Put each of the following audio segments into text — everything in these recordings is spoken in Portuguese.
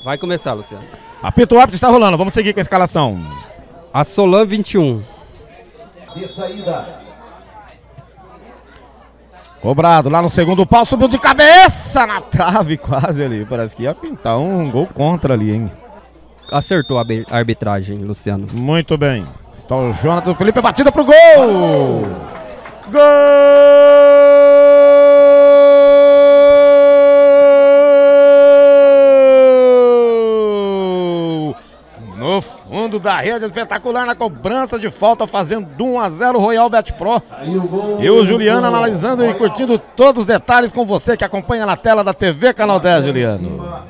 Vai começar, Luciano. Apito o árbitro, está rolando. Vamos seguir com a escalação. A Solan 21. De saída. Cobrado lá no segundo pau, subiu de cabeça na trave quase ali. Parece que ia pintar um gol contra ali, hein? Acertou a arbitragem, Luciano. Muito bem. Está o Jonathan Felipe, batida pro gol! Gol! No fundo da rede, espetacular na cobrança de falta, fazendo 1-0 Royal Bet Pro. E o Juliano analisando e curtindo todos os detalhes com você que acompanha na tela da TV Canal 10, Juliano.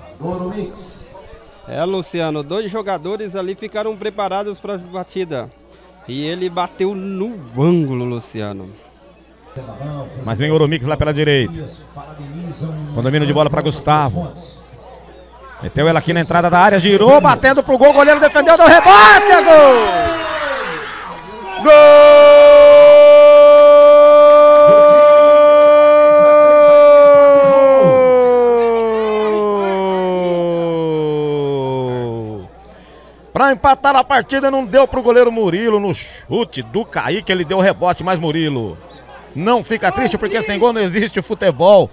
Luciano, 2 jogadores ali ficaram preparados para a batida. E ele bateu no ângulo, Luciano. Mas vem o Oromix lá pela direita. Com domínio de bola para Gustavo. Meteu ela aqui na entrada da área, girou, batendo pro gol, o goleiro defendeu, deu rebote, é gol! Gol! Para empatar a partida não deu pro goleiro Murilo no chute do Kaique, ele deu rebote, mas Murilo não fica triste porque sem gol não existe futebol.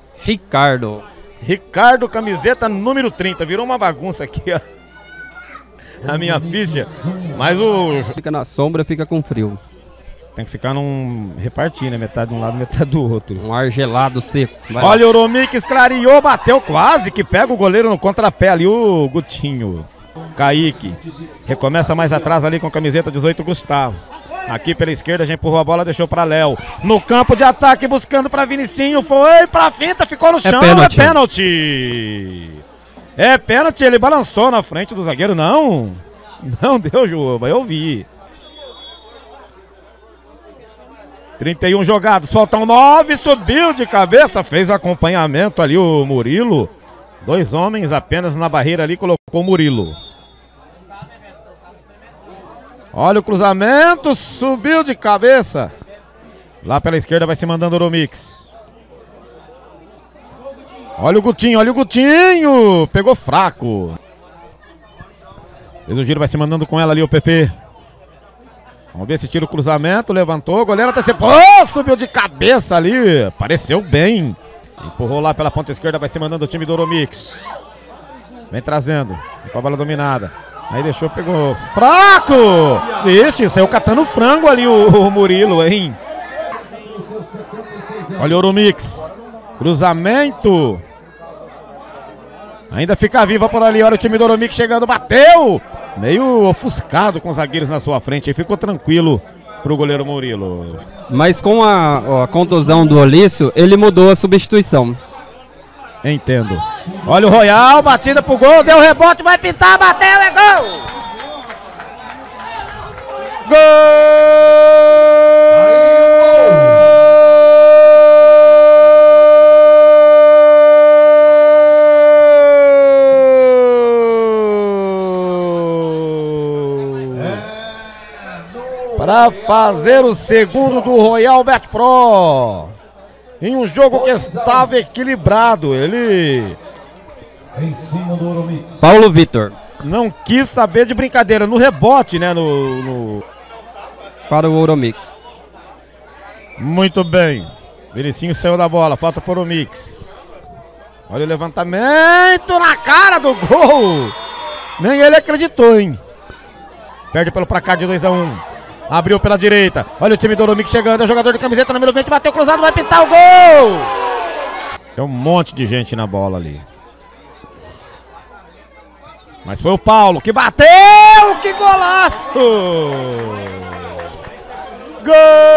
Ricardo, camiseta número 30. Virou uma bagunça aqui, ó. A minha ficha. Mas o... Fica na sombra, fica com frio. Tem que ficar repartir, né? Metade de um lado, metade do outro. Um ar gelado seco. Vai Olha lá. O Oromix clareou, bateu quase, que pega o goleiro no contrapé ali, o Gutinho. Kaique. Recomeça mais atrás ali com a camiseta 18, Gustavo. Aqui pela esquerda, já empurrou a bola, deixou pra Léo. No campo de ataque, buscando pra Vinicinho. Foi pra finta, ficou no chão. É pênalti. É pênalti, ele balançou na frente do zagueiro. Não deu, Juba, eu vi. 31 jogados, faltam 9. Subiu de cabeça, fez acompanhamento ali o Murilo. 2 homens apenas na barreira ali, colocou o Murilo. Olha o cruzamento, subiu de cabeça. Lá pela esquerda vai se mandando o Oromix. Olha o Gutinho, pegou fraco. Fez o giro, vai se mandando com ela ali o PP. Vamos ver se tira o cruzamento, levantou, o goleiro antecipou, subiu de cabeça ali, apareceu bem. Empurrou lá pela ponta esquerda, vai se mandando o time do Oromix. Vem trazendo, com a bola dominada. Aí deixou, pegou fraco! Vixe, saiu catando frango ali o Murilo, hein? Olha o Oromix. Cruzamento. Ainda fica viva por ali, olha o time do Oromix chegando, bateu! Meio ofuscado com os zagueiros na sua frente, aí ficou tranquilo pro goleiro Murilo. Mas com a contusão do Olício, ele mudou a substituição. Entendo. Olha o Royal, batida pro gol, deu rebote, vai pintar, bateu, é gol! Gol! Para fazer o segundo do Royal Bet Pro. Em um jogo que estava equilibrado, ele... Em cima do Oromix. Paulo Vitor. Não quis saber de brincadeira, no rebote, né? Para o Oromix. Muito bem. Vinicinho saiu da bola, falta para o Oromix. Olha o levantamento na cara do gol. Nem ele acreditou, hein? Perde pelo placar de 2-1. Abriu pela direita. Olha o time do Oromix chegando. É o jogador de camiseta número 20. Bateu cruzado, vai pintar o gol! Tem um monte de gente na bola ali. Mas foi o Paulo que bateu! Que golaço! Gol!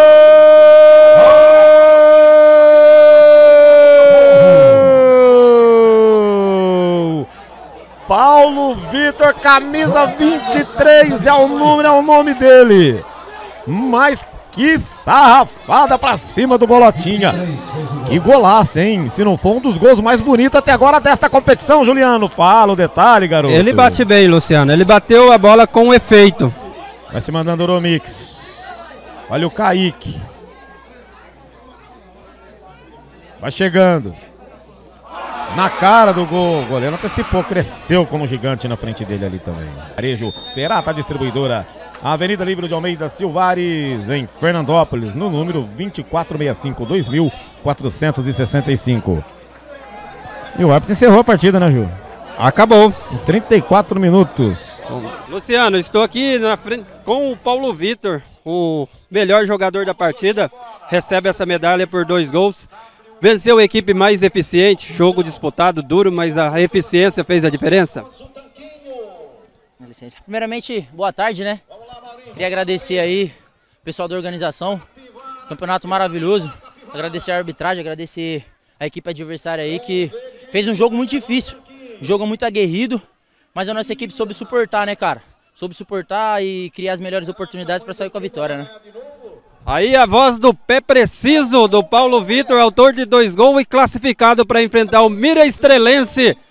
Paulo Vitor, camisa 23, é o nome dele. Mas que sarrafada pra cima do Bolotinha. Que golaço, hein? Se não for um dos gols mais bonitos até agora desta competição, Juliano. Fala o detalhe, garoto. Ele bate bem, Luciano. Ele bateu a bola com efeito. Vai se mandando o Oromix. Olha o Kaique. Vai chegando. Na cara do gol, o goleiro antecipou, cresceu como gigante na frente dele ali também. Varejo, Ferrata Distribuidora, Avenida Livre de Almeida Silvares, em Fernandópolis, no número 2465, 2465. E o árbitro encerrou a partida, né, Ju? Acabou. Em 34 minutos. Luciano, estou aqui na frente com o Paulo Vitor, o melhor jogador da partida, recebe essa medalha por 2 gols. Venceu a equipe mais eficiente, jogo disputado, duro, mas a eficiência fez a diferença? Com licença. Primeiramente, boa tarde, né? Queria agradecer aí o pessoal da organização, campeonato maravilhoso, agradecer a arbitragem, agradecer a equipe adversária aí que fez um jogo muito difícil, um jogo muito aguerrido, mas a nossa equipe soube suportar, né, cara? Soube suportar e criar as melhores oportunidades para sair com a vitória, né? Aí a voz do pé preciso do Paulo Vitor, autor de 2 gols e classificado para enfrentar o Mira Estrelense